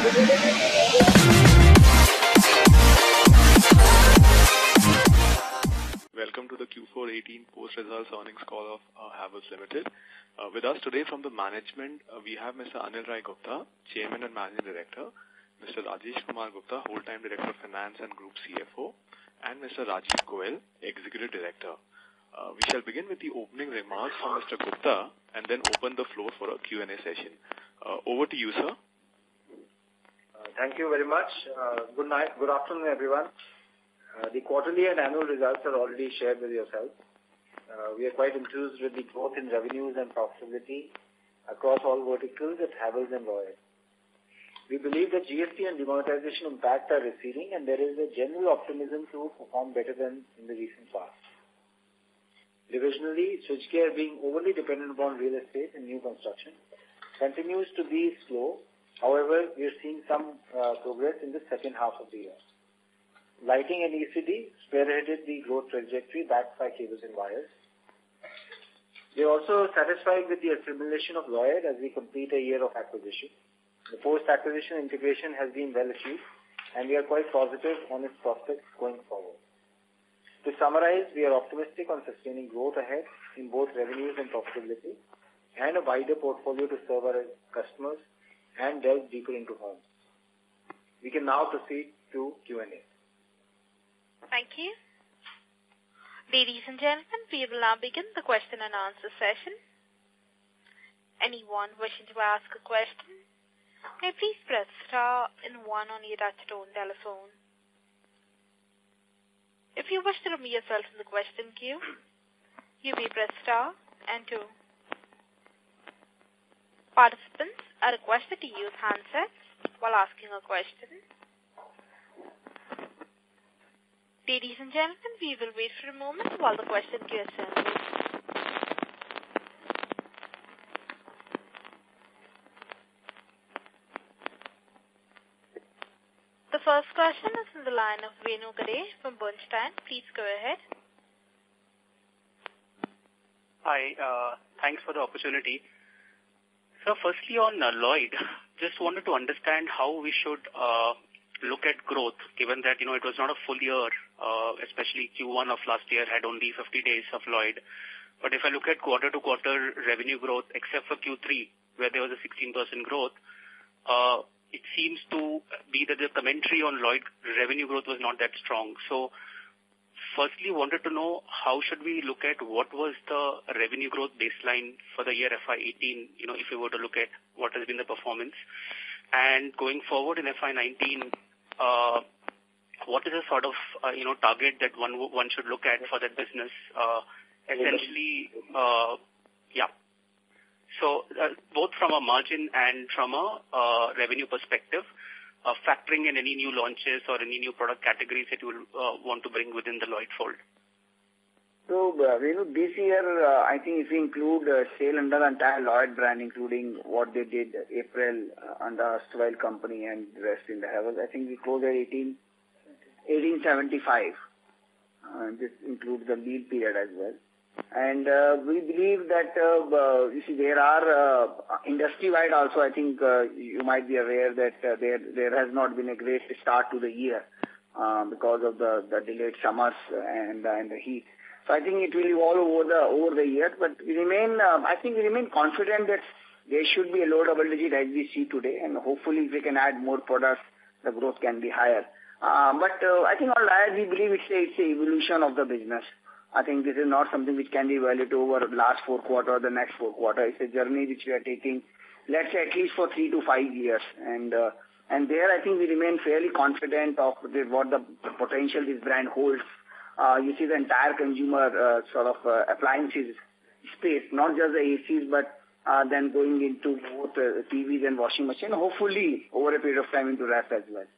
Welcome to the Q4 18 post-results earnings call of Havells Limited. With us today from the management, we have Mr. Anil Rai Gupta, Chairman and Managing Director, Mr. Rajesh Kumar Gupta, Whole-Time Director of Finance and Group CFO, and Mr. Rajiv Goel, Executive Director. We shall begin with the opening remarks from Mr. Gupta and then open the floor for a Q&A session. Over to you, sir. Thank you very much. Good night. Good afternoon, everyone. The quarterly and annual results are already shared with yourself. We are quite enthused with the growth in revenues and profitability across all verticals at Havells and Lloyd. We believe that GST and demonetization impact are receding, and there is a general optimism to perform better than in the recent past. Divisionally, switchgear, being overly dependent upon real estate and new construction, continues to be slow. However, we are seeing some progress in the second half of the year. Lighting and ECD spearheaded the growth trajectory backed by cables and wires. We are also satisfied with the assimilation of Lloyd as we complete a year of acquisition. The post-acquisition integration has been well achieved, and we are quite positive on its prospects going forward. To summarize, we are optimistic on sustaining growth ahead in both revenues and profitability, and a wider portfolio to serve our customers and delve deeper into homes. We can now proceed to Q&A. Thank you. Ladies and gentlemen, we will now begin the question and answer session. Anyone wishing to ask a question, may please press star and 1 on your touch-tone telephone. If you wish to remove yourself from the question queue, you may press star and 2. Participants are requested to use handsets while asking a question. Ladies and gentlemen, we will wait for a moment while the question queue assembles. The first question is from the line of Venu Gadesh from Bernstein. Please go ahead. Hi, thanks for the opportunity. So firstly on Lloyd, just wanted to understand how we should look at growth, given that, it was not a full year, especially Q1 of last year had only 50 days of Lloyd. But if I look at quarter-to-quarter revenue growth, except for Q3, where there was a 16% growth, it seems to be that the commentary on Lloyd revenue growth was not that strong. So firstly, wanted to know how should we look at what was the revenue growth baseline for the year FY18, if we were to look at what has been the performance. And going forward in FY19, what is the sort of, target that one should look at for that business? Essentially, So both from a margin and from a revenue perspective, factoring in any new launches or any new product categories that you will want to bring within the Lloyd fold. So, this year, I think if we include sale under the entire Lloyd brand, including what they did April under Stwell Company and the rest in the Havells, I think we closed at 1875. This includes the lead period as well. And we believe that, there are industry-wide also, I think you might be aware that there has not been a great start to the year because of the delayed summers and the heat. So I think it will evolve over the year, but we remain confident that there should be a low double digit as we see today, and hopefully if we can add more products, the growth can be higher. But I think on Lloyd, we believe it's an evolution of the business. I think this is not something which can be evaluated over the last 4 quarters or the next 4 quarters. It's a journey which we are taking, let's say, at least for 3 to 5 years. And there, I think we remain fairly confident of what the potential this brand holds. You see the entire consumer appliances space, not just the ACs, but then going into both TVs and washing machine, hopefully over a period of time into rest as well.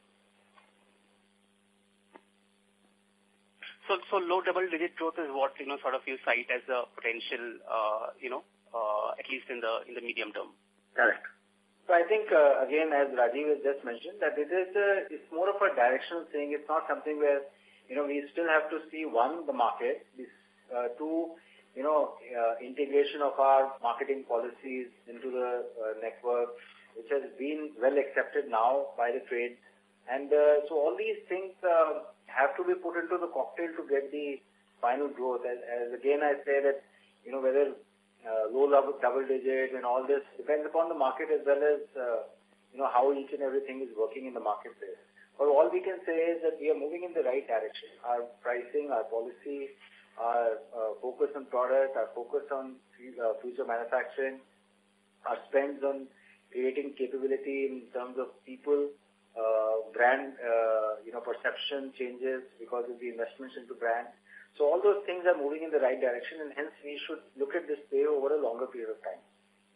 So low double-digit growth is what, sort of you cite as a potential, at least in the medium term. Correct. So I think, again, as Rajiv has just mentioned, that it's more of a directional thing. It's not something where, we still have to see, one, the market, two, integration of our marketing policies into the network, which has been well accepted now by the trade. And so all these things have to be put into the cocktail to get the final growth. As again I say that, whether low double digit and all this depends upon the market as well as, how each and everything is working in the marketplace. But all we can say is that we are moving in the right direction. Our pricing, our policy, our focus on product, our focus on future manufacturing, our spends on creating capability in terms of people, brand, perception changes because of the investments into brand. So all those things are moving in the right direction, and hence we should look at this play over a longer period of time.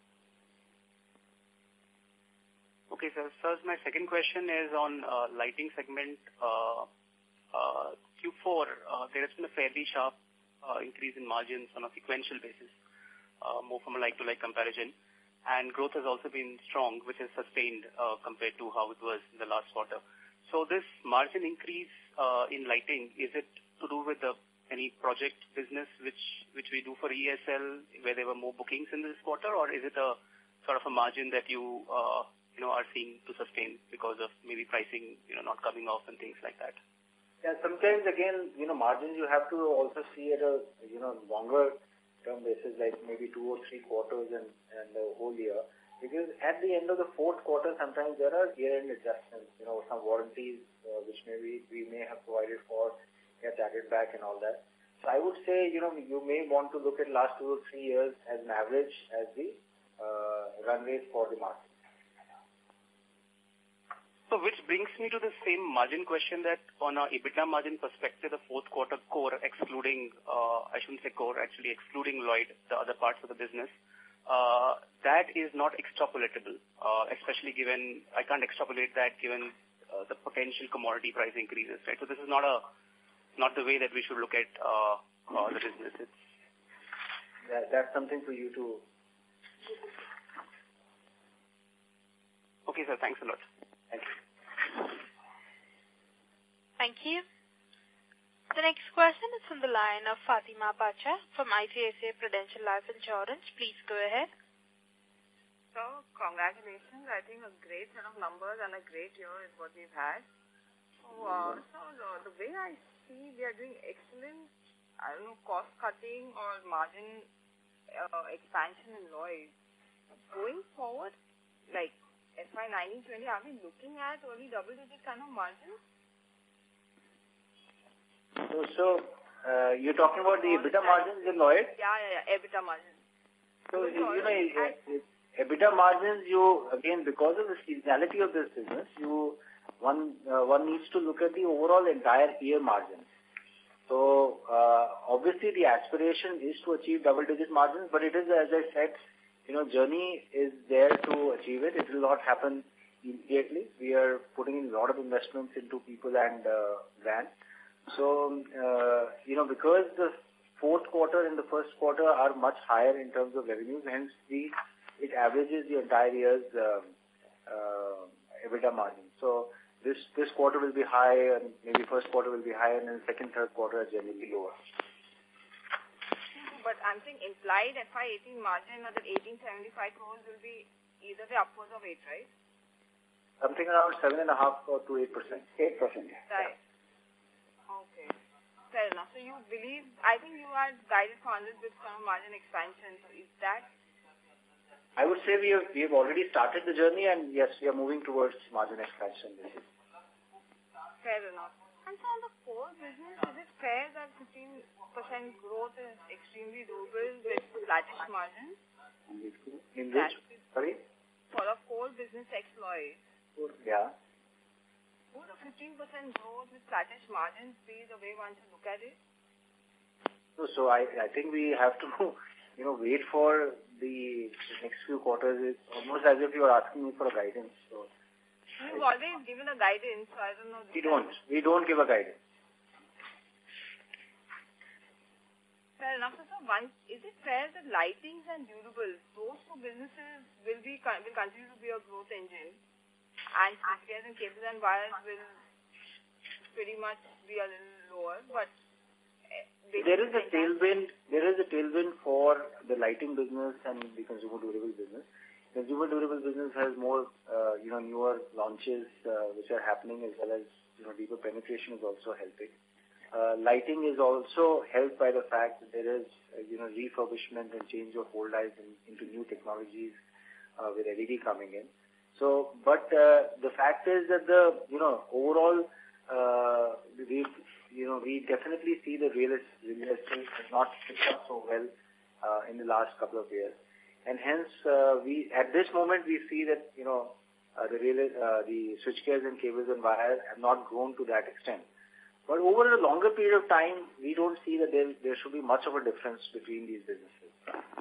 Okay, sir. So my second question is on lighting segment. Q4, there has been a fairly sharp increase in margins on a sequential basis, more from a like-to-like comparison. And growth has also been strong, which is sustained compared to how it was in the last quarter. So this margin increase in lighting, is it to do with any project business which we do for ESL, where there were more bookings in this quarter, or is it a sort of a margin that you are seeing to sustain because of maybe pricing not coming off and things like that? Yeah, sometimes again, margins you have to also see at a longer term basis, like maybe 2 or 3 quarters and the whole year. Because at the end of the fourth quarter, sometimes there are year-end adjustments, some warranties which maybe we may have provided for get added back and all that. So I would say, you may want to look at last 2 or 3 years as an average as the run rate for the market. So which brings me to the same margin question that on our EBITDA margin perspective, the fourth quarter core, excluding, I shouldn't say core, actually excluding Lloyd, the other parts of the business, that is not extrapolatable, especially given, I can't extrapolate that given the potential commodity price increases, right? So this is not the way that we should look at the business. That's something for you to... Okay, sir. Thanks a lot. Thank you. Thank you. The next question is from the line of Fatima Pacha from ICICI Prudential Life Insurance. Please go ahead. So, congratulations. I think a great set of numbers and a great year is what we've had. So, the way I see we are doing excellent, cost cutting or margin expansion in Lloyd. Going forward, like FY 19-20, are we looking at only double-digit kind of margins? So you're talking about the EBITDA margins in Lloyd? Yeah, EBITDA margins. So, EBITDA margins, again, because of the seasonality of this business, one needs to look at the overall entire year margins. So, obviously the aspiration is to achieve double-digit margins, but it is, as I said, journey is there to achieve it. It will not happen immediately. We are putting in a lot of investments into people and brand. So, because the fourth quarter and the first quarter are much higher in terms of revenues, hence it averages the entire year's EBITDA margin. So, this quarter will be high, and maybe first quarter will be high, and then second, third quarter are generally lower. But I'm saying implied FY 18 margin of the 1875 crores will be either the upwards of 8, right? Something around 7.5% to 8%. 8%. Yeah. Right. Okay. Fair enough. So you believe, I think you are guided for 100 bits kind of margin expansion. So is that? I would say we have already started the journey, and yes, we are moving towards margin expansion this year. Fair enough. And so on the core business, is it fair that 15% growth is extremely doable with flattish margins? In which? Sorry? For a core business ex-Lloyd. Yeah. Would a 15% growth with flattish margins be the way one should look at it? So I think we have to, wait for the next few quarters. It's almost as if you are asking me for a guidance. So you've always given a guidance, so I don't know. We don't give a guidance. Fair enough. So is it fair that lightings and durables, those two businesses will continue to be a growth engine, and switchgears and cables and wires will pretty much be a little lower, but there is a tailwind for the lighting business and the consumer durable business. consumer durable business has more, newer launches which are happening, as well as, deeper penetration is also helping. Lighting is also helped by the fact that there is, refurbishment and change of old lights into new technologies with LED coming in. So, but the fact is that overall, we definitely see the real estate has not picked up so well in the last couple of years, and hence at this moment we see that the switchgears and cables and wires have not grown to that extent. But over a longer period of time, we don't see that there should be much of a difference between these businesses.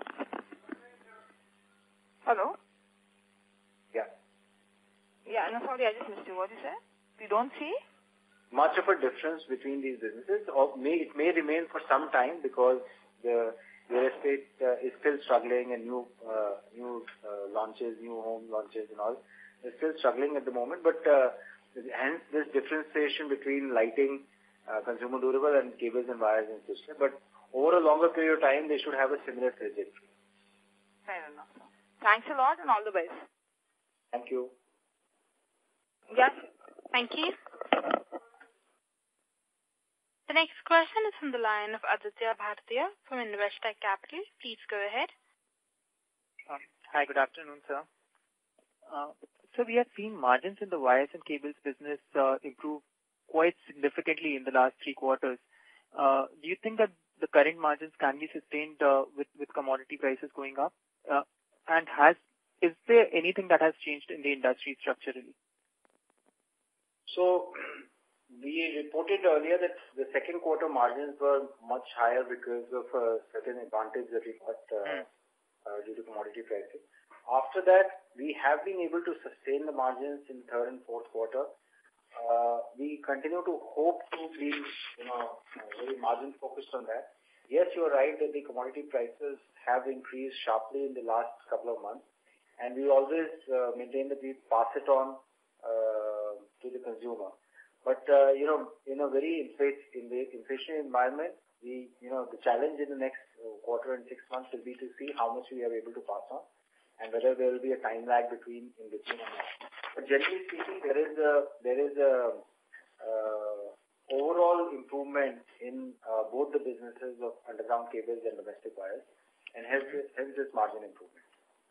Hello? Yeah. Yeah, no, sorry, I just missed you. What you said? We don't see much of a difference between these businesses, or it may remain for some time because the real estate is still struggling, and new launches, new home launches and all is still struggling at the moment. But hence this differentiation between lighting, consumer durable, and cables and wires and switchgear. But over a longer period of time, they should have a similar trajectory. Fair enough. Thanks a lot and all the best. Thank you. Yes. Thank you. The next question is from the line of Aditya Bhartiya from Investec Capital. Please go ahead. Hi, good afternoon, sir. So we have seen margins in the wires and cables business improve quite significantly in the last 3 quarters. Do you think that the current margins can be sustained with commodity prices going up? And is there anything that has changed in the industry structurally? So, we reported earlier that the second quarter margins were much higher because of a certain advantage that we got due to commodity pricing. After that, we have been able to sustain the margins in third and fourth quarter. We continue to hope to be, very margin focused on that. Yes, you're right that the commodity prices have increased sharply in the last couple of months, and we always maintain that we pass it on to the consumer. But in a very inflationary environment, the challenge in the next quarter and 6 months will be to see how much we are able to pass on, and whether there will be a time lag between or not. But generally speaking, there is a overall improvement in both the businesses of underground cables and domestic wires, and hence this margin improvement.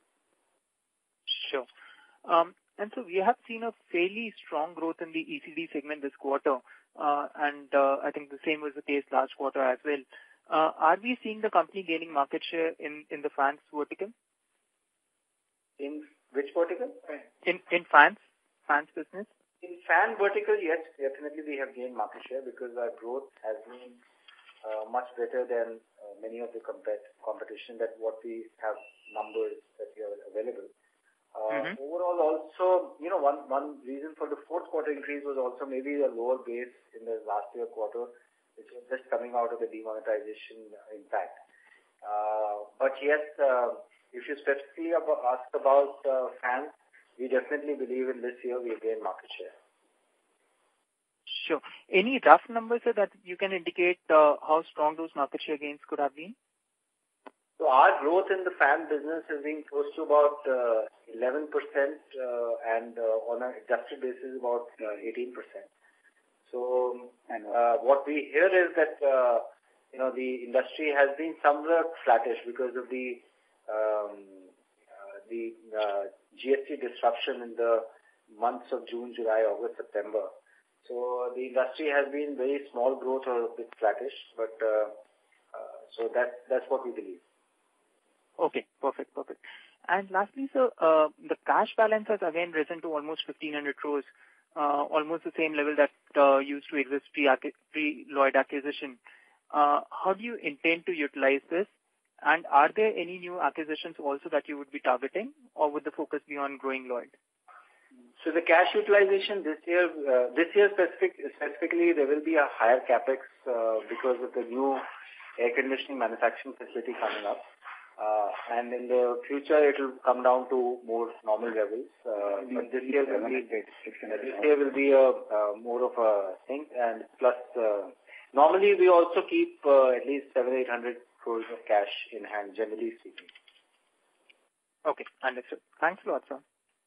Sure. And so we have seen a fairly strong growth in the ECD segment this quarter, and I think the same was the case last quarter as well. Are we seeing the company gaining market share in the fans vertical? In which vertical? In fans business? In fan vertical, yes, definitely we have gained market share because our growth has been much better than many of the competition that what we have numbers that we have available. Overall, also, one reason for the fourth quarter increase was also maybe a lower base in the last year quarter, which was just coming out of the demonetization impact. But yes, if you specifically ask about fans, we definitely believe in this year we gain market share. Sure. Any rough numbers that you can indicate how strong those market share gains could have been? So our growth in the fan business has been close to about 11%, and on an adjusted basis about 18%. So what we hear is that the industry has been somewhat flattish because of the GST disruption in the months of June, July, August, September. So the industry has been very small growth or a bit flattish, but so that's what we believe. Okay, perfect. And lastly, sir, the cash balance has again risen to almost 1,500 crores, almost the same level that used to exist pre-Lloyd acquisition. How do you intend to utilize this? And are there any new acquisitions also that you would be targeting, or would the focus be on growing Lloyd? So the cash utilization this year specifically, there will be a higher capex because of the new air conditioning manufacturing facility coming up. And in the future, it will come down to more normal levels. But this year will be more of a thing. And plus, normally we also keep at least 700-800 crores of cash in hand, generally speaking. Okay, understood. Thanks a lot, sir.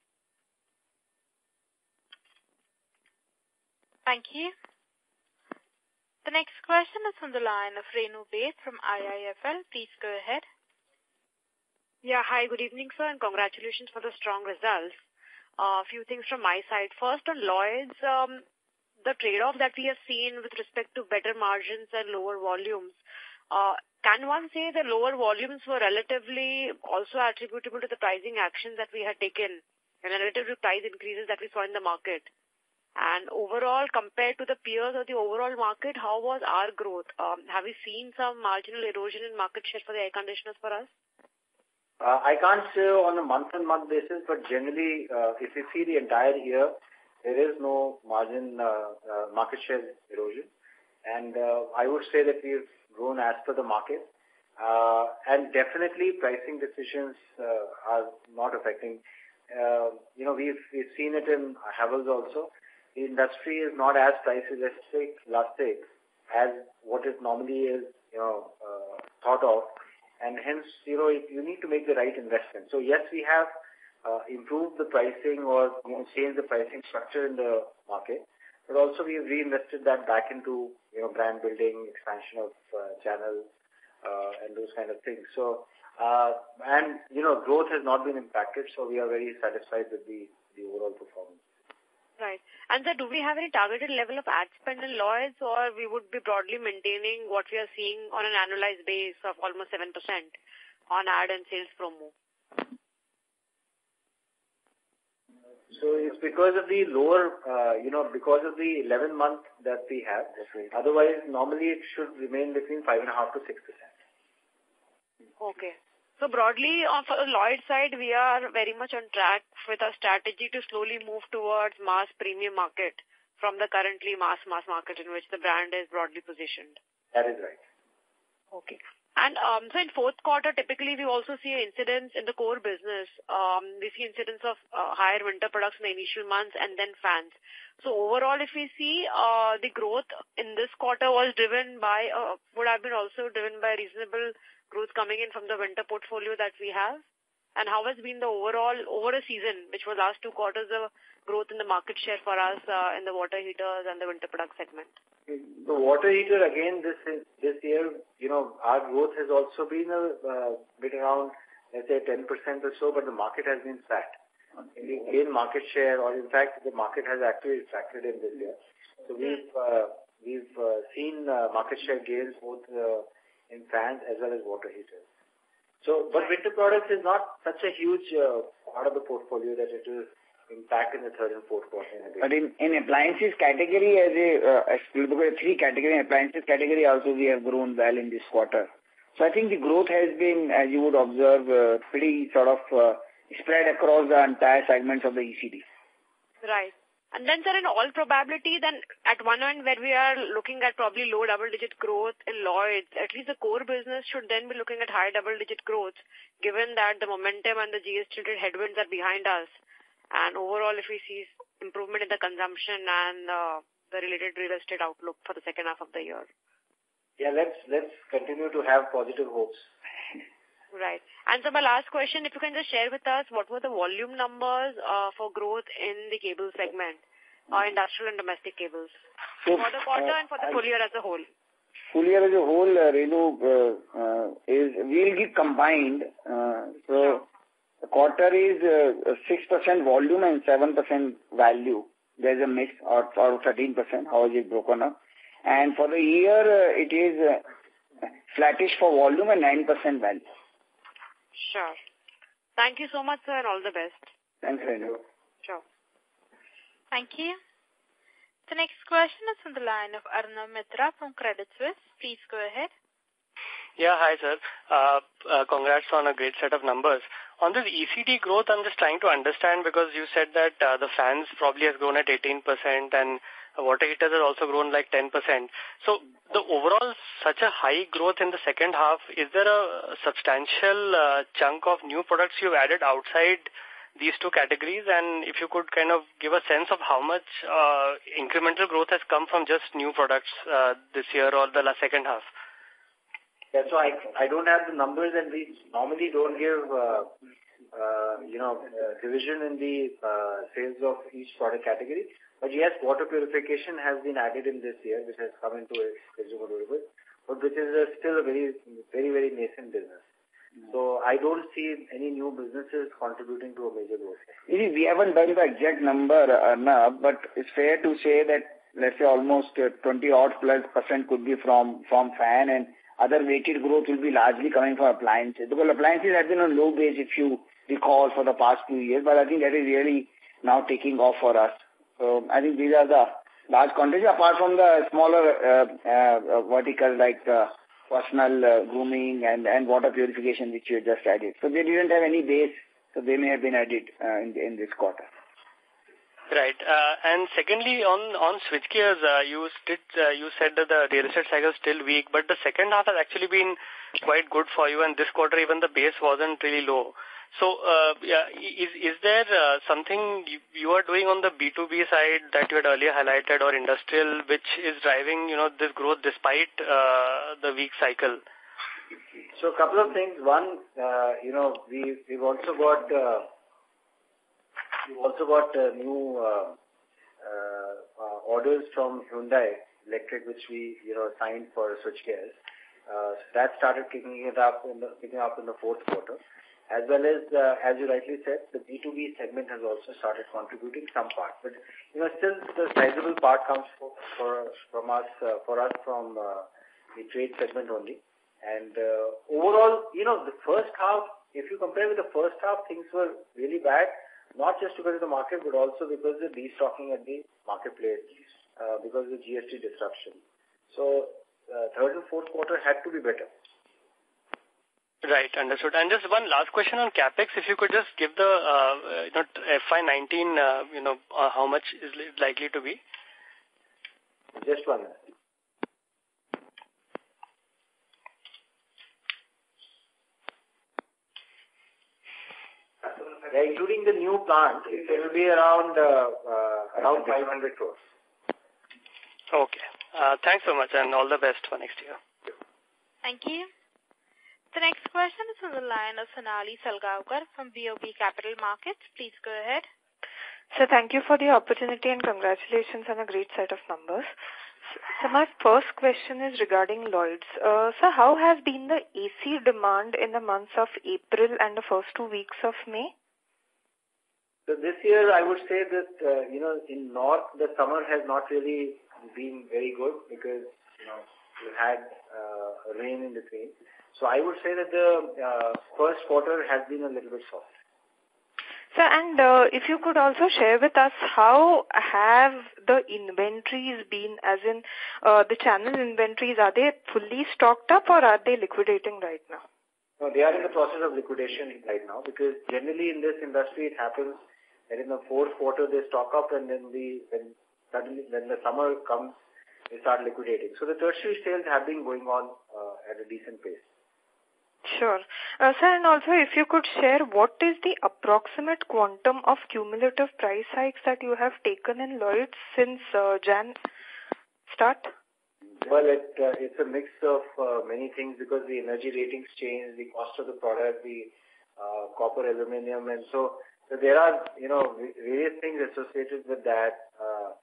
Thank you. The next question is from the line of Renu Baid from IIFL. Please go ahead. Yeah, hi, good evening, sir, and congratulations for the strong results. A few things from my side. First, on Lloyd's, the trade-off that we have seen with respect to better margins and lower volumes, can one say the lower volumes were relatively also attributable to the pricing actions that we had taken and relative to price increases that we saw in the market? And overall, compared to the peers or the overall market, how was our growth? Have we seen some marginal erosion in market share for the air conditioners for us? I can't say on a month-on-month basis, but generally, if you see the entire year, there is no market share erosion. And I would say that we've grown as per the market. And definitely pricing decisions are not affecting. We've seen it in Havells also. The industry is not as price elastic as what it normally is, thought of. And hence, you need to make the right investment. So yes, we have improved the pricing or changed the pricing structure in the market, but also we have reinvested that back into brand building, expansion of channels, and those kind of things. So growth has not been impacted, so we are very satisfied with the overall performance. Right. And sir, do we have any targeted level of ad spend in Lloyd's, or we would be broadly maintaining what we are seeing on an annualized base of almost 7% on ad and sales promo? So it's because of the lower, because of the 11 month that we have. Otherwise, normally it should remain between 5.5% to 6%. Okay. So broadly, on the Lloyd side, we are very much on track with our strategy to slowly move towards mass premium market from the currently mass market in which the brand is broadly positioned. That is right. Okay. And so in fourth quarter, typically we also see incidents in the core business. We see incidents of higher winter products in the initial months and then fans. So overall, if we see the growth in this quarter was driven by, would have been also driven by reasonable growth coming in from the winter portfolio that we have? And how has been the overall, over a season, which was last 2 quarters of growth in the market share for us in the water heaters and the winter product segment? The water heater, again, this year, our growth has also been a bit around, let's say, 10% or so, but the market has been flat. We gained market share, or in fact, the market has actually factored in this year. So we've seen market share gains both in fans as well as water heaters. So, but winter products is not such a huge part of the portfolio that it will impact in the third and fourth quarter. But in appliances category, as look at 3 category, appliances category also we have grown well in this quarter. So I think the growth has been, as you would observe, pretty sort of spread across the entire segments of the ECD. Right. And then, sir, in all probability, then at one end where we are looking at probably low double-digit growth in Lloyd's, at least the core business should then be looking at high double-digit growth, given that the momentum and the GST headwinds are behind us. And overall, if we see improvement in the consumption and the related real estate outlook for the second half of the year. Yeah, let's continue to have positive hopes. Right. And so my last question, if you can just share with us what were the volume numbers for growth in the cable segment, industrial and domestic cables, for the quarter and for the full year as a whole? Full year as a whole, will be combined. So the quarter is 6% volume and 7% value. There's a mix, or 13%, how is it broken up? And for the year, it is flattish for volume and 9% value. Sure. Thank you so much, sir, and all the best. Thanks, Renu. Sure. Thank you. The next question is from the line of Arnav Mitra from Credit Suisse. Please go ahead. Yeah, hi, sir. Congrats on a great set of numbers. On this ECD growth, I'm just trying to understand, because you said that the fans probably has grown at 18% and water heaters has also grown like 10%. So the overall such a high growth in the second half, is there a substantial chunk of new products you've added outside these 2 categories? And if you could kind of give a sense of how much incremental growth has come from just new products this year or the second half? Yeah, so I don't have the numbers, and we normally don't give division in the sales of each product category. But yes, water purification has been added in this year, which has come into consumer durable, but which is still a very, very, very nascent business. So I don't see any new businesses contributing to a major growth. We haven't done the exact number, Arnab, but it's fair to say that, let's say, almost 20-odd+% could be from fan, and other weighted growth will be largely coming from appliances. Because appliances have been on low base, if you recall, for the past 2 years, but I think that is really now taking off for us. So I think these are the large contributors, apart from the smaller verticals like personal grooming and water purification, which you just added. So they didn't have any base, so they may have been added in this quarter. Right. And secondly, on switchgears, you said that the real estate cycle is still weak, but the second half has actually been quite good for you, and this quarter even the base wasn't really low. So, is there something you are doing on the B2B side that you had earlier highlighted, or industrial, which is driving, this growth despite the weak cycle? So, a couple of things. One, we've also got new orders from Hyundai Electric, which we signed for switchgears. So that started picking up in the fourth quarter. As well as you rightly said, the B2B segment has also started contributing some part. But, still the sizable part comes from us from the trade segment only. And overall, the first half, if you compare with the first half, things were really bad, not just because of the market, but also because of the destocking at the marketplace, because of the GST disruption. So, third and fourth quarter had to be better. Right, understood. And just one last question on CapEx. If you could just give the FY19, how much is it likely to be? Just 1 minute. Yeah, including the new plant, it will be around 500 crores. Okay. Thanks so much, and all the best for next year. Thank you. The next question is on the line of Sonali Salgaonkar from BOB Capital Markets. Please go ahead. Sir, thank you for the opportunity and congratulations on a great set of numbers. So my first question is regarding Lloyd's. Sir, how has been the AC demand in the months of April and the first 2 weeks of May? So this year, I would say that, in North, the summer has not really been very good because, we had rain in between. So I would say that the first quarter has been a little bit soft. Sir, and if you could also share with us, how have the inventories been, as in the channel inventories, are they fully stocked up or are they liquidating right now? No, they are in the process of liquidation right now, because generally in this industry it happens that in the fourth quarter they stock up, and then when the summer comes, they start liquidating. So the tertiary sales have been going on at a decent pace. Sure. Sir, and also if you could share what is the approximate quantum of cumulative price hikes that you have taken in Lloyd's since Jan start? Well, it's a mix of many things, because the energy ratings change, the cost of the product, the copper, aluminum, and so there are, various things associated with that.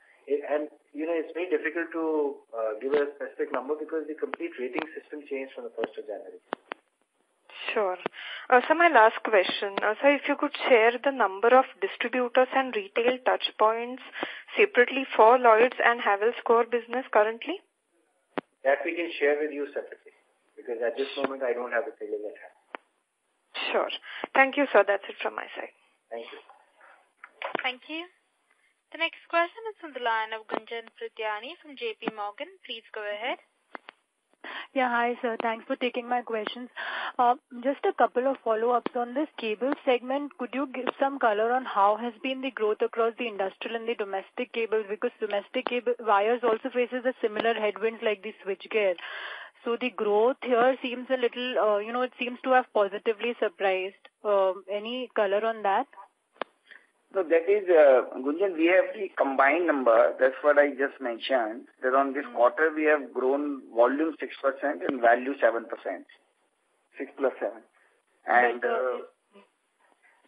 It's very difficult to give a specific number because the complete rating system changed from the 1st of January. Sure. So my last question. Sir, if you could share the number of distributors and retail touch points separately for Lloyd's and Havells core business currently? That we can share with you separately, because at this moment I don't have the figures at hand. Sure. Thank you, sir. That's it from my side. Thank you. Thank you. The next question is on the line of Gunjan Prithyani from JP Morgan. Please go ahead. Yeah, hi sir. Thanks for taking my questions. Just a couple of follow-ups on this cable segment. Could you give some color on how has been the growth across the industrial and the domestic cables? Because domestic cable wires also faces a similar headwinds like the switchgear. So the growth here seems a little, it seems to have positively surprised. Any color on that? So that is, Gunjan, we have the combined number. That's what I just mentioned. That on this quarter we have grown volume 6% and value 7%. 6 plus 7. And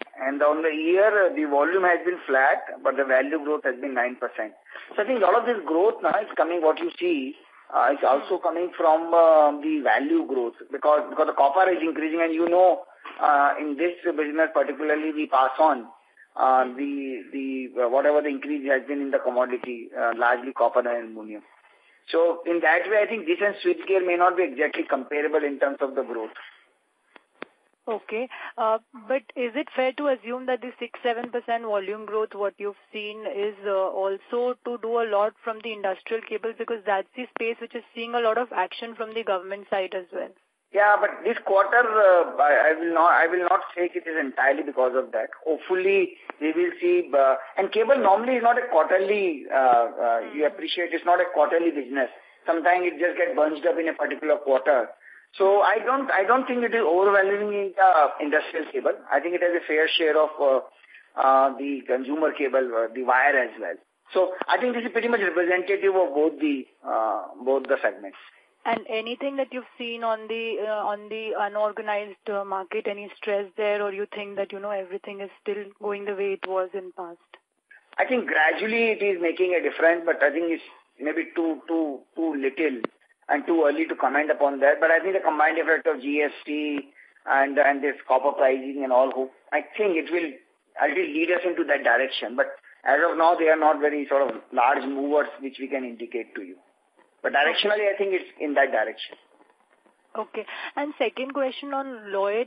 And on the year, the volume has been flat, but the value growth has been 9%. So I think a lot of this growth now is coming, what you see, is also coming from the value growth because the copper is increasing, and in this business particularly we pass on whatever the increase has been in the commodity, largely copper and aluminum. So in that way, I think this and switchgear may not be exactly comparable in terms of the growth. Okay. But is it fair to assume that the 6-7% volume growth, what you've seen, is also to do a lot from the industrial cables, because that's the space which is seeing a lot of action from the government side as well? Yeah, but this quarter, I will not say it is entirely because of that. Hopefully, we will see. And cable normally is not a quarterly. You appreciate it's not a quarterly business. Sometimes it just gets bunched up in a particular quarter. So I don't think it is overwhelming industrial cable. I think it has a fair share of the consumer cable, the wire as well. So I think this is pretty much representative of both the segments. And anything that you've seen on the unorganized market, any stress there, or you think that everything is still going the way it was in past? I think gradually it is making a difference, but I think it's maybe too little and too early to comment upon that. But I think the combined effect of GST and this copper pricing and all, I think it will lead us into that direction. But as of now, they are not very sort of large movers which we can indicate to you. But directionally, I think it's in that direction. Okay. And second question on Lloyd,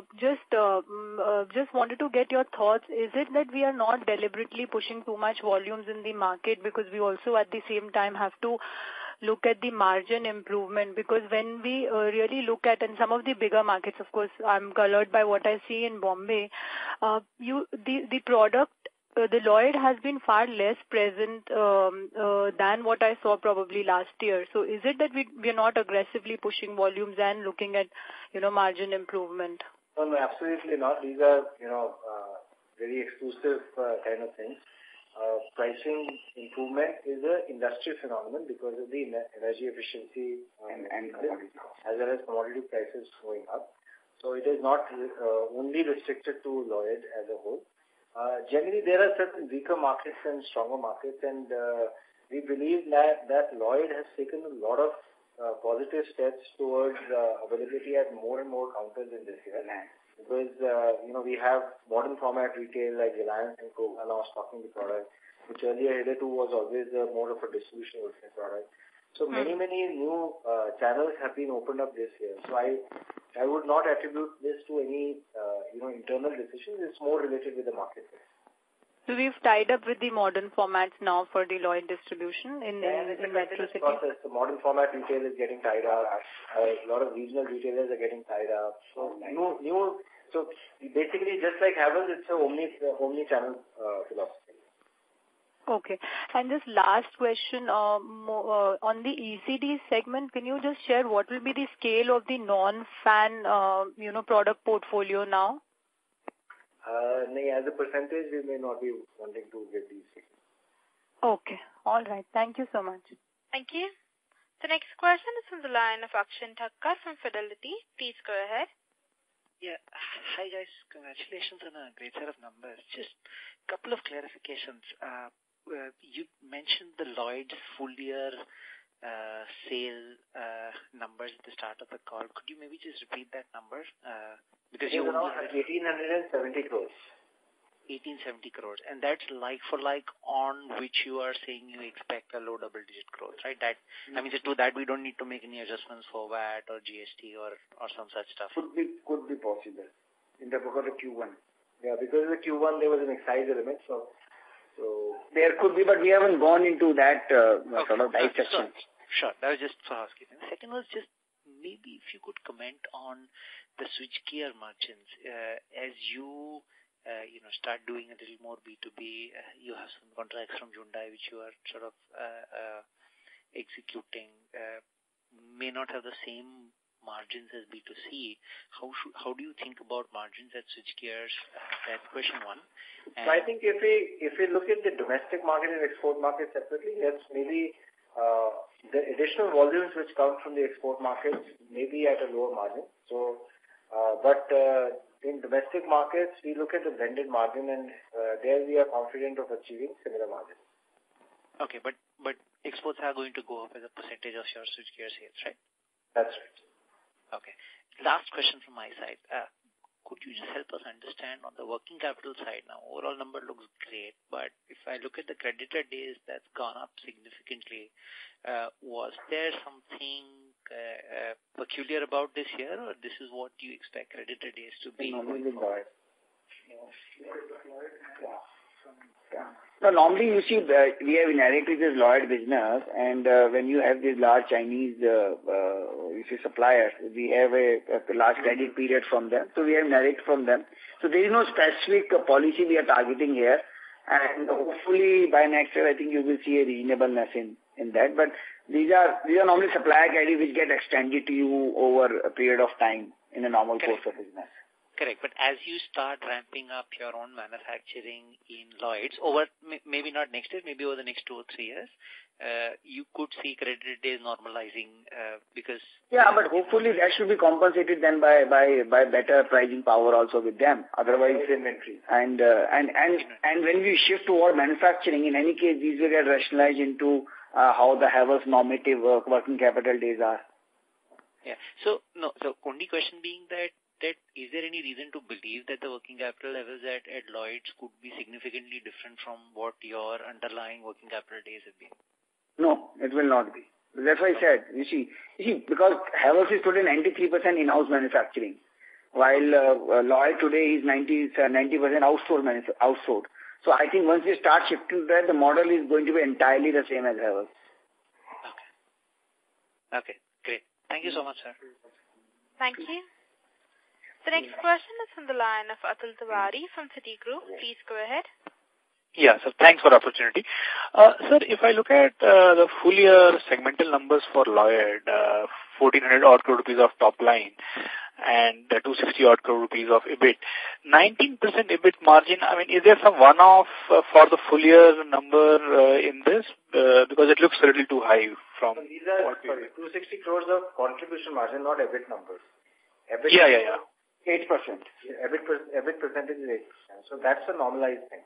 just wanted to get your thoughts. Is it that we are not deliberately pushing too much volumes in the market because we also at the same time have to look at the margin improvement? Because when we really look at, in some of the bigger markets, of course, I'm colored by what I see in Bombay, the product, the Lloyd has been far less present than what I saw probably last year. So is it that we are not aggressively pushing volumes and looking at, margin improvement? No, absolutely not. These are, very exclusive kind of things. Pricing improvement is an industry phenomenon because of the energy efficiency and as well as commodity prices going up. So it is not only restricted to Lloyd as a whole. Generally, there are certain weaker markets and stronger markets, and we believe that Lloyd has taken a lot of positive steps towards availability at more and more counters in this year. Because, we have modern format retail like Reliance and Co. are now stocking the product, which earlier hitherto was always more of a distribution product. So many new channels have been opened up this year. So I would not attribute this to any, internal decisions. It's more related with the marketplace. So we've tied up with the modern formats now for the Lloyd distribution in Metro City. Process. The modern format retail is getting tied up. A lot of regional retailers are getting tied up. So So basically, just like Havells, it's a omni-channel philosophy. Okay. And this last question on the ECD segment, can you just share what will be the scale of the non-fan, product portfolio now? As a percentage, we may not be wanting to get these figures. Okay. All right. Thank you so much. Thank you. The next question is from the line of Akshin Thakkar from Fidelity. Please go ahead. Yeah. Hi, guys. Congratulations on a great set of numbers. Just a couple of clarifications. You mentioned the Lloyd full year sale numbers at the start of the call. Could you maybe just repeat that number? Because you around 1,870 crores. 1,870 crores. And that's like for like on which you are saying you expect a low double-digit growth, right? That I mean, just to that we don't need to make any adjustments for VAT or GST or some such stuff. Could be possible in the because of Q1. Yeah, because of the Q1 there was an excise element, so there could be, but we haven't gone into that sort of dissection. Sure. That was just for housekeeping. The second was just maybe if you could comment on the switchgear margins as you start doing a little more B2B. You have some contracts from Hyundai which you are sort of executing. May not have the same margins as B2C. How do you think about margins at switchgears? That's question one. So I think if we look at the domestic market and export market separately, yes, maybe the additional volumes which come from the export markets may be at a lower margin. So, but in domestic markets, we look at the blended margin, and there we are confident of achieving similar margins. Okay, but exports are going to go up as a percentage of your switchgear sales, right? That's right. Okay. Last question from my side. Could you just help us understand on the working capital side now? Overall number looks great, but if I look at the creditor days, that's gone up significantly. Was there something peculiar about this year, or this is what you expect creditor days to be? So normally you see we have inherited this Lloyd business, and when you have these large Chinese suppliers, we have a large credit period from them. So we have inherited from them. So there is no specific policy we are targeting here, and hopefully by next year I think you will see a reasonableness in that. But these are normally supplier credit which get extended to you over a period of time in a normal course of business. Correct, but as you start ramping up your own manufacturing in Lloyd's, over maybe not next year, maybe over the next 2 or 3 years, you could see creditor days normalizing because... Yeah, but hopefully that should be compensated then by better pricing power also with them. Otherwise, inventory. And when we shift toward manufacturing, in any case, these will get rationalized into how the Havells normative working capital days are. Yeah. So only question being that is there any reason to believe that the working capital levels at Lloyd's could be significantly different from what your underlying working capital days have been? No, it will not be. That's why I said, you see, because Havells is today 93% in-house manufacturing, while Lloyd today is 90% outsourced. So I think once we start shifting that, the model is going to be entirely the same as Havells. Okay, great. Thank you so much, sir. Thank you. The next question is from the line of Atul Tiwari from Citigroup. Please go ahead. Yeah, sir. Thanks for the opportunity. Sir, if I look at the full year segmental numbers for Lloyd, 1,400 odd crore rupees of top line and 260 odd crore rupees of EBIT, 19% EBIT margin. I mean, is there some one-off for the full year number in this? Because it looks a little too high from... So these are 260 crores of contribution margin, not EBIT numbers. EBIT 8%. EBIT percentage is 8%. So that's a normalized thing.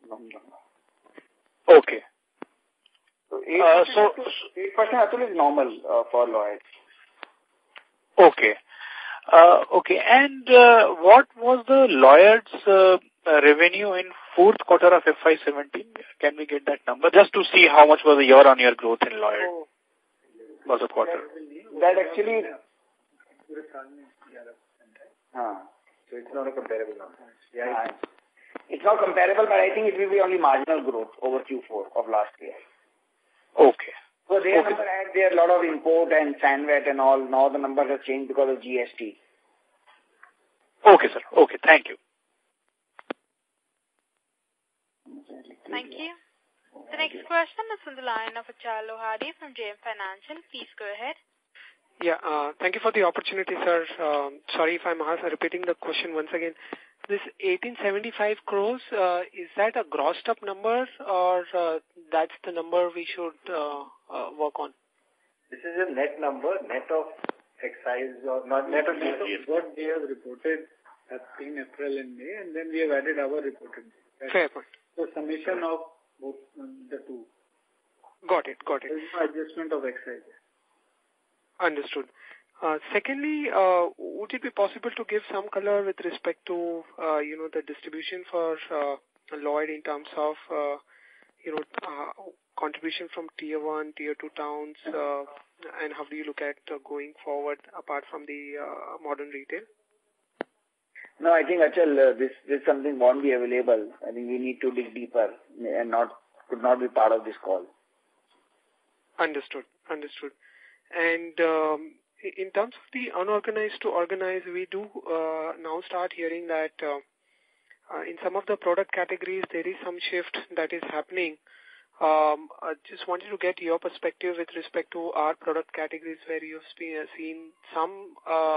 Okay. So 8% actually is normal for Lloyd. Okay. Okay. And what was the Lloyd's revenue in fourth quarter of FY17? Can we get that number? Just to see how much was the year-on-year growth in Lloyd for the quarter. That actually... So it's not a comparable number. Yeah, it's not comparable, but I think it will be only marginal growth over Q4 of last year. Okay. So their number had there a lot of import and Sandvet and all. Now the numbers have changed because of GST. Okay, sir. Okay, thank you. Thank you. The next question is from the line of Achal Lohade from JM Financial. Please go ahead. Yeah, thank you for the opportunity, sir. Sorry if I'm repeating the question once again. This 1875 crores, is that a grossed up number or that's the number we should work on? This is a net number, net of excise or not net of what they have reported in April and May, and then we have added our reported. Fair point. So summation of both the two. Got it. There is no adjustment of excise. Understood. Secondly, would it be possible to give some color with respect to, the distribution for Lloyd in terms of, contribution from tier 1, tier 2 towns, and how do you look at going forward apart from the modern retail? No, I think, Achal, this something won't be available. I think we need to dig deeper and could not be part of this call. Understood. And in terms of the unorganized to organized, we do now start hearing that in some of the product categories there is some shift that is happening. I just wanted to get your perspective with respect to our product categories where you've seen some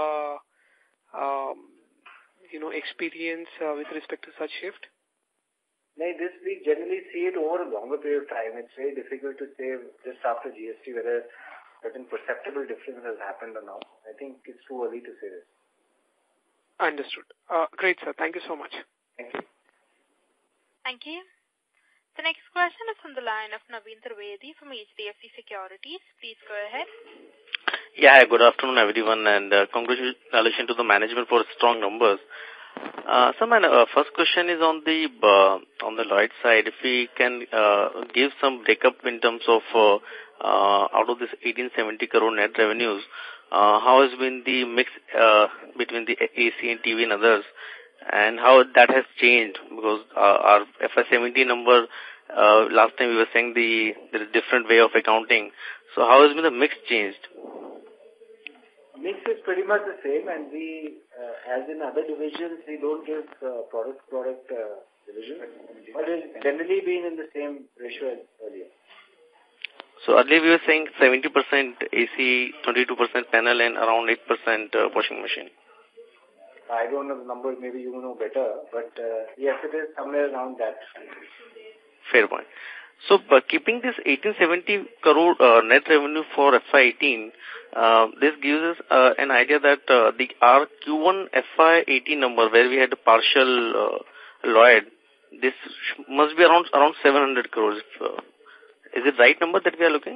experience with respect to such shift. This we generally see it over a longer period of time. It's very difficult to say just after GST whether certain perceptible difference has happened or not. I think it's too early to say this. Understood. Great, sir. Thank you so much. Thank you. Thank you. The next question is from the line of Naveen Trivedi from HDFC Securities. Please go ahead. Yeah, good afternoon, everyone, and congratulations to the management for strong numbers. So my first question is on the Lloyd side. If we can give some breakup in terms of out of this 1870 crore net revenues, how has been the mix between the AC and TV and others, and how that has changed? Because our FY17 number, last time we were saying there is different way of accounting. So how has been the mix changed? Mix is pretty much the same, and we, as in other divisions, we don't give product division, but it's generally been in the same ratio as earlier. So earlier we were saying 70% AC, 22% panel, and around 8% washing machine. I don't know the numbers, maybe you know better, but yes, it is somewhere around that. Fair point. So, keeping this 1870 crore net revenue for FY18, this gives us an idea that our Q1 FY18 number, where we had a partial Lloyd, this must be around 700 crores. Is it right number that we are looking?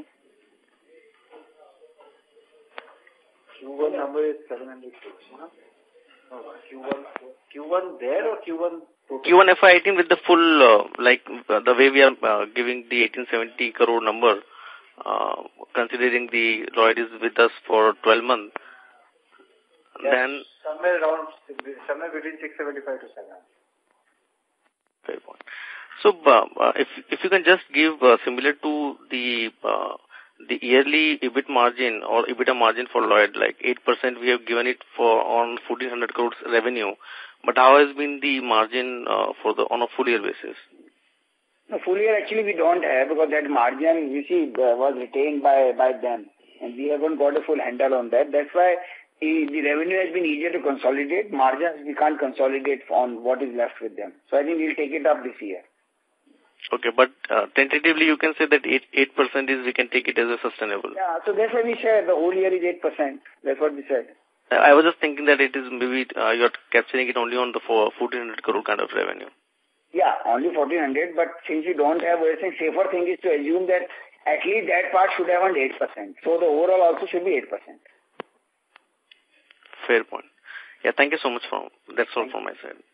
Q1 number is 700 crores. No, Q1 there or Q1 total? Q1 FY18 with the full, the way we are giving the 1870 crore number, considering the Lloyd is with us for 12 months. Yes, then somewhere between 675 to 700. Fair point. So, if you can just give similar to the yearly EBIT margin or EBITDA margin for Lloyd, like 8% we have given it for on 1400 crores revenue, but how has been the margin on a full year basis? No, full year actually we don't have, because that margin, you see, was retained by them, and we haven't got a full handle on that. That's why the revenue has been easier to consolidate. Margins we can't consolidate on what is left with them. So I think we'll take it up this year. Okay, but tentatively you can say that 8% is, we can take it as a sustainable. Yeah, so that's why we said the whole year is 8%. That's what we said. I was just thinking that it is maybe you're capturing it only on the 1400 crore kind of revenue. Yeah, only 1400, but since you don't have, I think safer thing is to assume that at least that part should have earned 8%. So the overall also should be 8%. Fair point. Yeah, thank you so much. That's all from my side.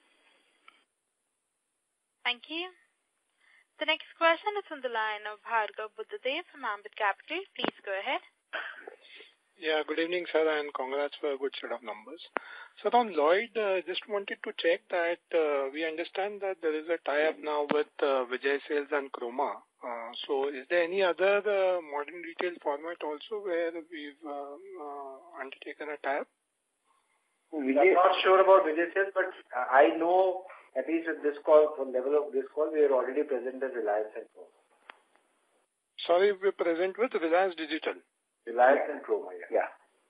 Thank you. The next question is on the line of Bhargav Buddhadev from Ambit Capital. Please go ahead. Yeah, good evening, sir, and congrats for a good set of numbers. So on Lloyd, just wanted to check that we understand that there is a tie-up now with Vijay Sales and Croma. So is there any other modern retail format also where we've undertaken a tie-up? I'm not sure about Vijay Sales, but I know, at least at this call, from level of this call, we are already present at Reliance and Croma. Sorry, we're present with Reliance Digital. Reliance and Croma, yeah.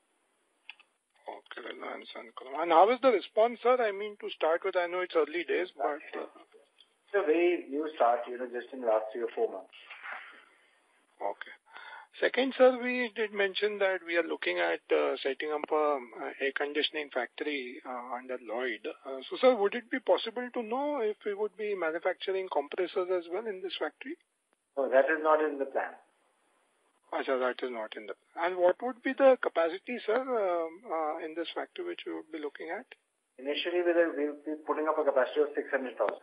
Okay, Reliance and Croma. And how is the response, sir? I mean, to start with, I know it's early days, but... It's a very new start, just in the last 3 or 4 months. Okay. Second, sir, we did mention that we are looking at setting up a air conditioning factory under Lloyd. So, sir, would it be possible to know if we would be manufacturing compressors as well in this factory? No, that is not in the plan. Achha, that is not in the plan. And what would be the capacity, sir, in this factory which we would be looking at? Initially, we'll be putting up a capacity of 600,000. 600.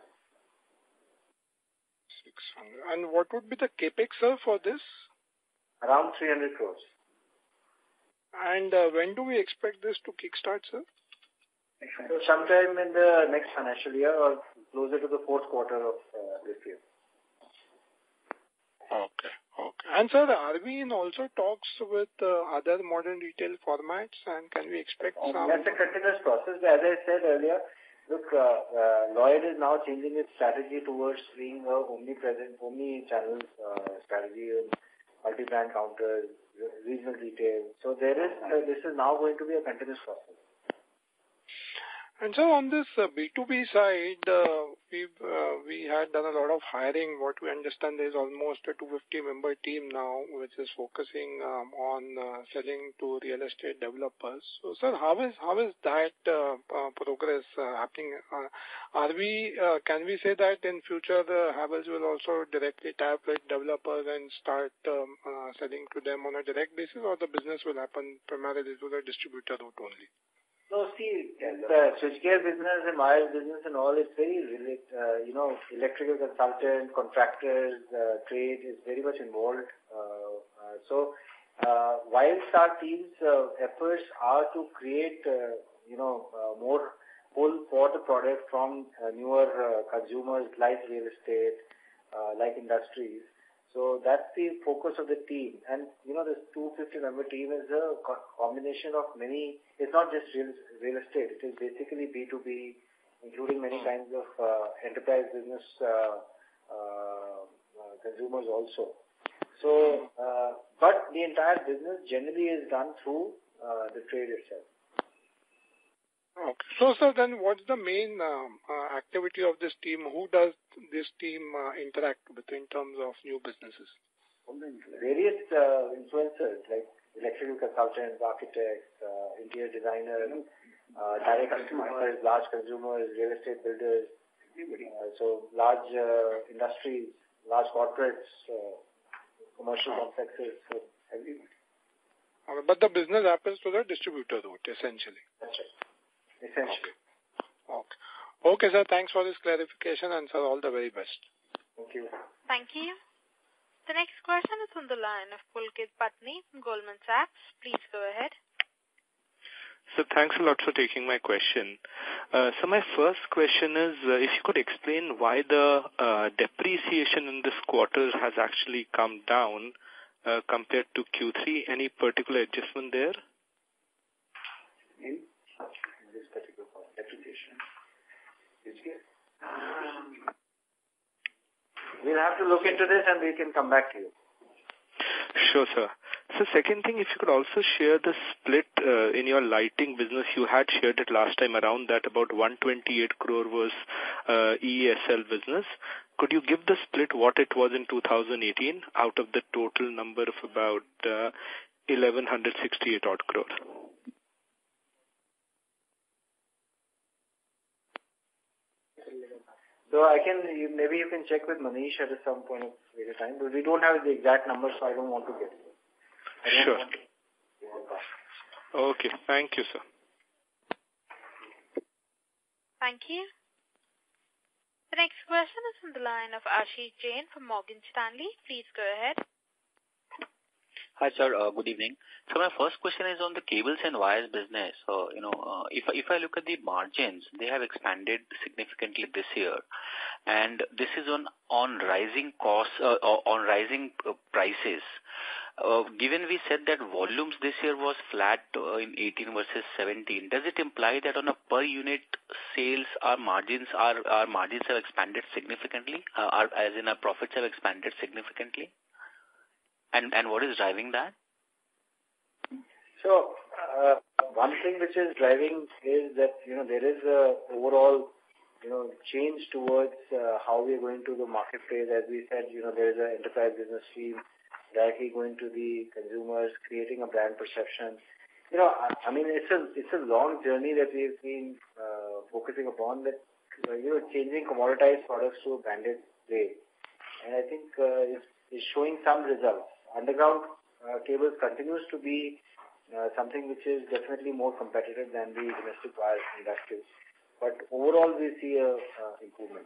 And what would be the capex, sir, for this? Around 300 crores. And when do we expect this to kickstart, sir? So sometime in the next financial year or closer to the 4th quarter of this year. Okay. And sir, are we in also talks with other modern retail formats, and can we expect some? That's a continuous process. As I said earlier, look, Lloyd is now changing its strategy towards being a omni-channel strategy, multi-brand counters, regional retail. So this is now going to be a continuous process. And so on this B2B side, we had done a lot of hiring. What we understand is almost a 250-member team now, which is focusing on selling to real estate developers. So, sir, how is that progress happening? Can we say that in future the Havells will also directly tap with developers and start selling to them on a direct basis, or the business will happen primarily through the distributor route only? No, see, the switchgear business and wire business and all is very, electrical consultant, contractors, trade is very much involved. Whilst our team's efforts are to create, more pull for the product from newer consumers like real estate, like industries. So that's the focus of the team. And, this 250-member team is a combination of many, it's not just real estate, it is basically B2B, including many kinds of enterprise business consumers also. So, but the entire business generally is done through the trade itself. Okay. So, sir, then what's the main activity of this team? Who does this team interact with in terms of new businesses? Various influencers like electrical consultants, architects, interior designers, direct consumers, large consumers, real estate builders, so large industries, large corporates, commercial complexes, so everyone. Okay, but the business happens to the distributor route, essentially. That's right. Essentially. Okay, sir. Thanks for this clarification, and sir, all the very best. Thank you. Thank you. The next question is on the line of Pulkit Patni from Goldman Sachs. Please go ahead. So thanks a lot for taking my question. So my first question is, if you could explain why the depreciation in this quarter has actually come down compared to Q3. Any particular adjustment there? In this particular depreciation. We'll have to look into this and we can come back to you. Sure, sir. So second thing, if you could also share the split in your lighting business. You had shared it last time around that about 128 crore was EESL business. Could you give the split what it was in 2018 out of the total number of about 1168 odd crore? So maybe you can check with Manish at some point of later time, but we don't have the exact numbers, so I don't want to get it. Sure. Okay. Thank you, sir. Thank you. The next question is from the line of Ashish Jain from Morgan Stanley. Please go ahead. Hi, sir. Good evening. So my first question is on the cables and wires business. So, if I look at the margins, they have expanded significantly this year, and this is on rising costs, on rising prices. Given we said that volumes this year was flat in 18 versus 17, does it imply that on a per unit sales, our margins have expanded significantly, as in our profits have expanded significantly? And what is driving that? So, one thing which is driving is that, there is a overall, change towards how we are going to the marketplace. As we said, there is an enterprise business team directly going to the consumers, creating a brand perception. It's a long journey that we've been focusing upon, that, changing commoditized products to a branded way. And I think it's showing some results. Underground cables continues to be something which is definitely more competitive than the domestic wire industry. But overall, we see a improvement.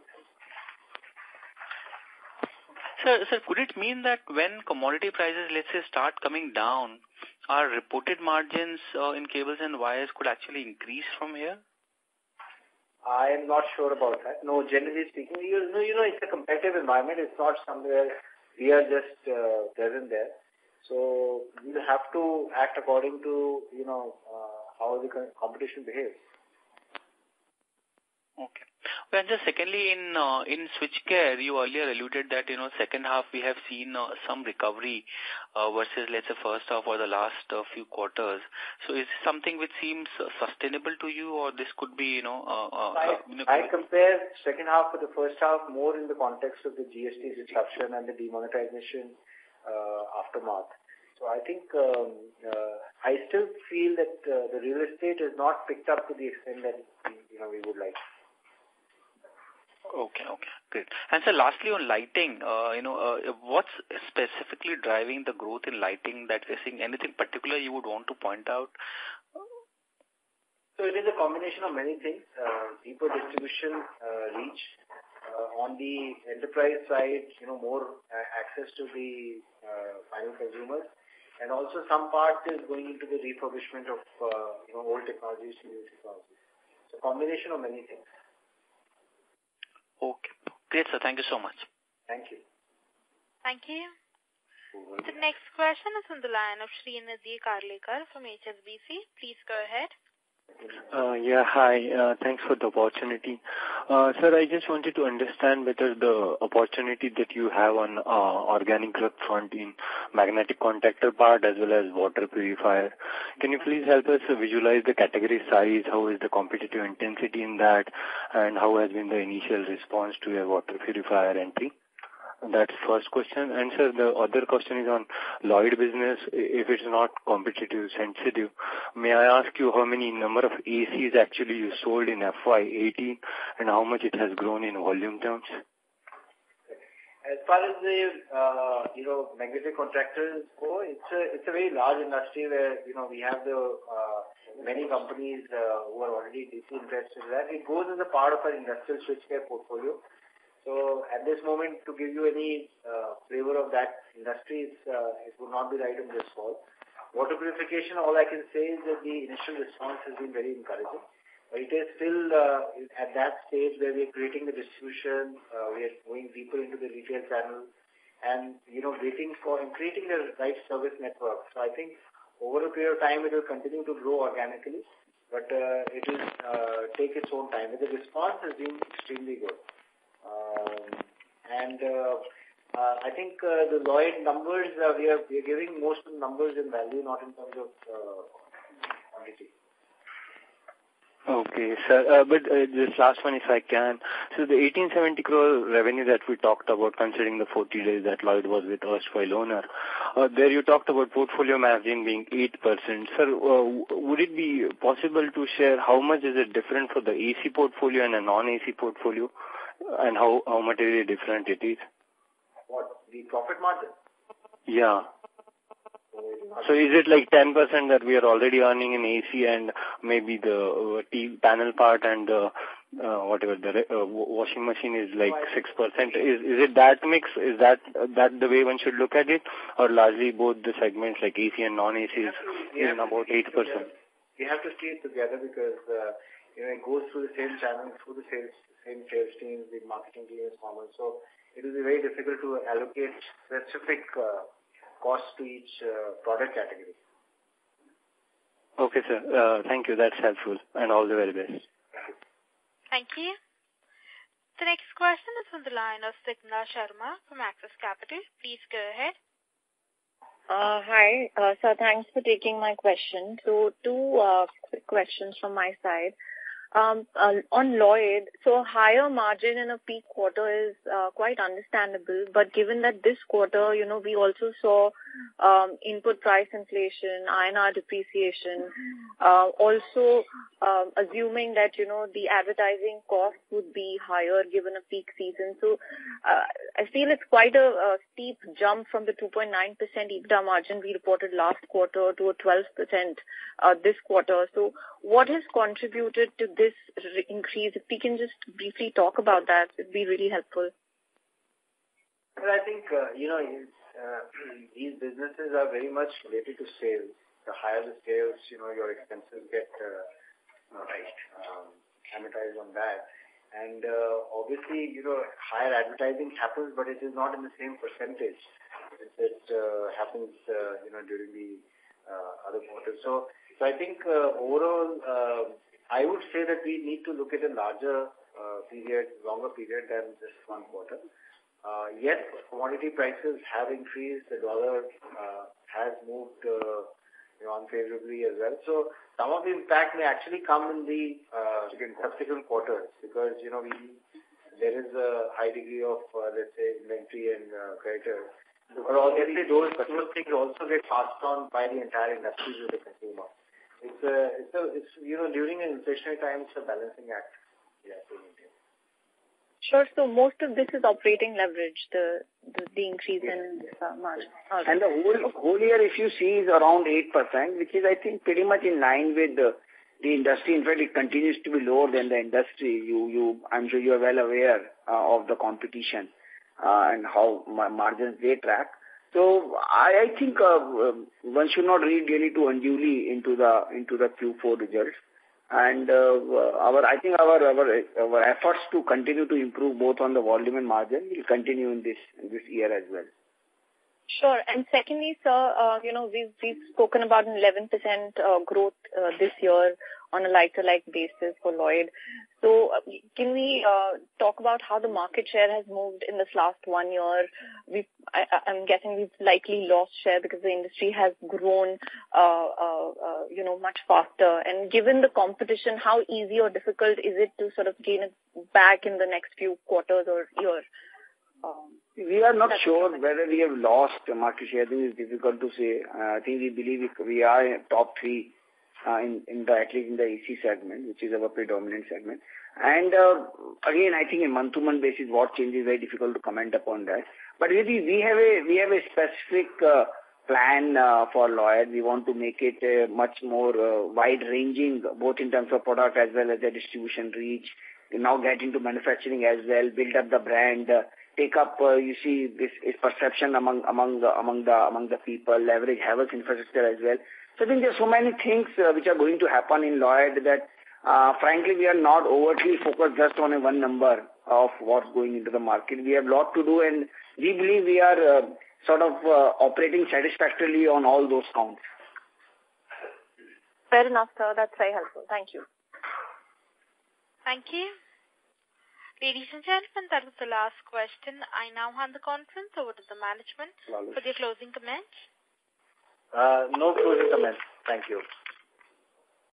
Sir, could it mean that when commodity prices, let's say, start coming down, our reported margins in cables and wires could actually increase from here? I am not sure about that. No, generally speaking, it's a competitive environment. It's not somewhere we are just present there. So we'll have to act according to, how the competition behaves. Okay. Well, just secondly, in switchgear, you earlier alluded that, second half we have seen some recovery versus, let's say, first half or the last few quarters. So is this something which seems sustainable to you, or this could be, I compare second half with the first half more in the context of the GST disruption and the demonetization aftermath. So I think I still feel that the real estate is not picked up to the extent that we would like. Okay, great. And so lastly on lighting, what's specifically driving the growth in lighting that we're seeing? Anything particular you would want to point out? So it is a combination of many things. Deeper distribution reach. On the enterprise side, more access to the final consumers. And also some part is going into the refurbishment of old technologies to new technologies. So combination of many things. Okay. Great, sir. Thank you so much. Thank you. Thank you. The next question is on the line of Srinidhi Karlekar from HSBC. Please go ahead. Hi. Thanks for the opportunity. Sir, I just wanted to understand better the opportunity that you have on organic growth front in magnetic contactor part as well as water purifier. Can you please help us visualize the category size? How is the competitive intensity in that? And how has been the initial response to your water purifier entry? That's first question. And sir, the other question is on Lloyd business. If it's not competitive sensitive, may I ask you how many number of ACs actually you sold in FY18 and how much it has grown in volume terms? As far as the magnetic contractors go, it's a very large industry where we have the many companies who are already deeply interested in that. It goes as a part of our industrial switchgear portfolio. So at this moment, to give you any flavor of that industry, it would not be right in this call. Water purification, all I can say is that the initial response has been very encouraging. But it is still at that stage where we are creating the distribution, we are going deeper into the retail channel, and waiting for and creating the right service network. So I think over a period of time, it will continue to grow organically, but it will take its own time. But the response has been extremely good. I think the Lloyd numbers, we are giving most of the numbers in value, not in terms of quantity. Okay, sir. But this last one, if I can. So the 1870 crore revenue that we talked about, considering the 40 days that Lloyd was with erstwhile owner, there you talked about portfolio margin being 8%. Sir, would it be possible to share how much is it different for the AC portfolio and a non-AC portfolio? And how materially different it is? What? The profit margin? Yeah. So is it like 10% that we are already earning in AC and maybe the panel part and the washing machine is like 6%? Is it that mix? Is that the way one should look at it? Or largely both the segments like AC and non-AC is about 8%? We have to see it together because it goes through the same channel, through the same sales teams, the marketing team is common. So it will be very difficult to allocate specific cost to each product category. Okay, sir. Thank you. That's helpful. And all the very best. Thank you. The next question is from the line of Signa Sharma from Axis Capital. Please go ahead. Hi, sir. Thanks for taking my question. So two quick questions from my side. On Lloyd, so higher margin in a peak quarter is quite understandable, but given that this quarter, we also saw input price inflation, INR depreciation, also assuming that, the advertising cost would be higher given a peak season. So I feel it's quite a steep jump from the 2.9% EBITDA margin we reported last quarter to a 12% this quarter. So what has contributed to this increase? If we can just briefly talk about that, it'd be really helpful. Well, I think, these businesses are very much related to sales. The higher the sales, your expenses get amortized on that. And obviously, higher advertising happens, but it is not in the same percentage. It happens, during the other quarters. So I think overall, I would say that we need to look at a larger longer period than just one quarter. Yes, commodity prices have increased. The dollar has moved unfavorably as well. So some of the impact may actually come in the subsequent quarters because there is a high degree of let's say inventory and creditors. But obviously those things also get passed on by the entire industry to the consumer. It's during an inflationary time, it's a balancing act. Yeah, sure. So most of this is operating leverage, the increase in margin. Okay. And the whole year, if you see, is around 8%, which is, I think, pretty much in line with the industry. In fact, it continues to be lower than the industry. I'm sure you are well aware of the competition and how margins they track. So I think one should not read really too unduly into the Q4 results. And I think our efforts to continue to improve both on the volume and margin will continue in this year as well. Sure. And secondly, sir, we've spoken about an 11% growth this year on a like-to-like basis for Lloyd. So can we talk about how the market share has moved in this last 1 year? I'm guessing we've likely lost share because the industry has grown, much faster. And given the competition, how easy or difficult is it to sort of gain it back in the next few quarters or year? We are not sure whether we have lost market share. I think it's difficult to say. I think we believe we are in top 3 at least in the AC segment, which is our predominant segment. And again, I think a month-to-month basis, what changes, very difficult to comment upon that. But really, we have a specific plan for Lloyd. We want to make it much more wide-ranging, both in terms of product as well as the distribution reach. We now get into manufacturing as well, build up the brand, take up, this perception among the people, leverage Havells infrastructure as well. So I think there are so many things which are going to happen in Lloyd that, frankly, we are not overtly focused just on one number of what's going into the market. We have a lot to do, and we believe we are operating satisfactorily on all those counts. Fair enough, sir. That's very helpful. Thank you. Thank you. Ladies and gentlemen, that was the last question. I now hand the conference over to the management for their closing comments. No closing comments. Thank you.